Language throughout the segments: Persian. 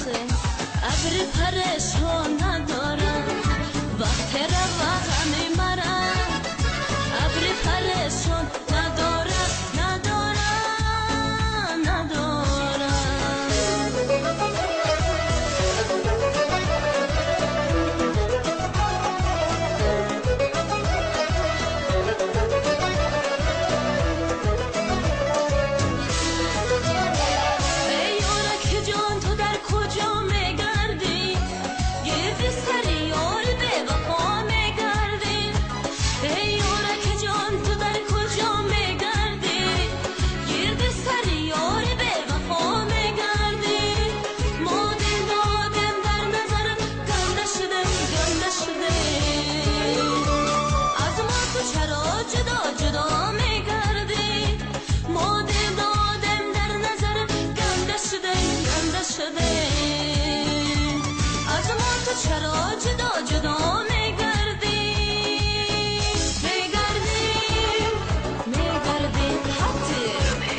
آخه ابر پرشون ندارم وقت روغم مرم ابر پرشون ندارم چرا جدا جدا میگردی حتی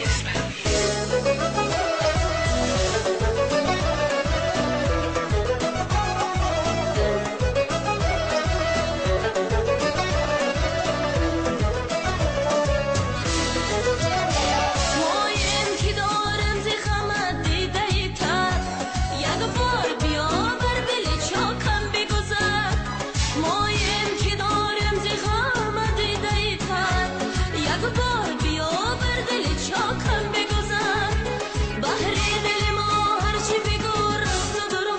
مایم که دارم زی خمت دیده ای تر یک بار بیا بر بلی چاکم بگذر مایم که دارم زی خمت دیده ای تر یک بار بیا بر دلی چاکم بگذر بحری دل ما هرچی بگو راست درو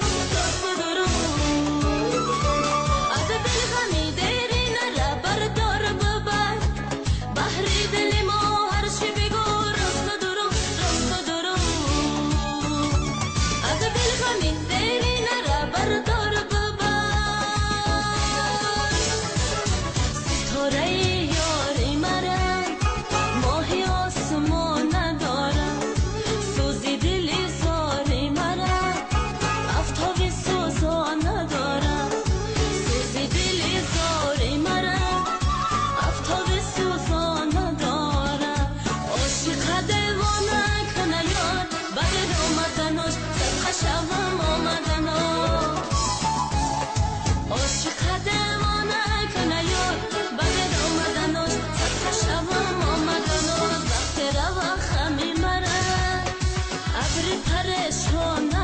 از دل غمی دیری نره بردار ببر بحری دل ما هرچی بگو راست درو از دل غمی دیری نره بردار ببر ستاره یاری مرم ماهی آسمان ندارم سوزی دلی زاری مرم افتابی سوزان ندارم سوزی دلی زاری مرم افتابی سوزان ندارم عاشق دیوانه کنه یار بعد آمدنش صدقه شوم آمدنش عاشق دیوانه کنه یار بعد آمدنش صدقه شوم آمدنش وقت روغم مرم ابر پرشون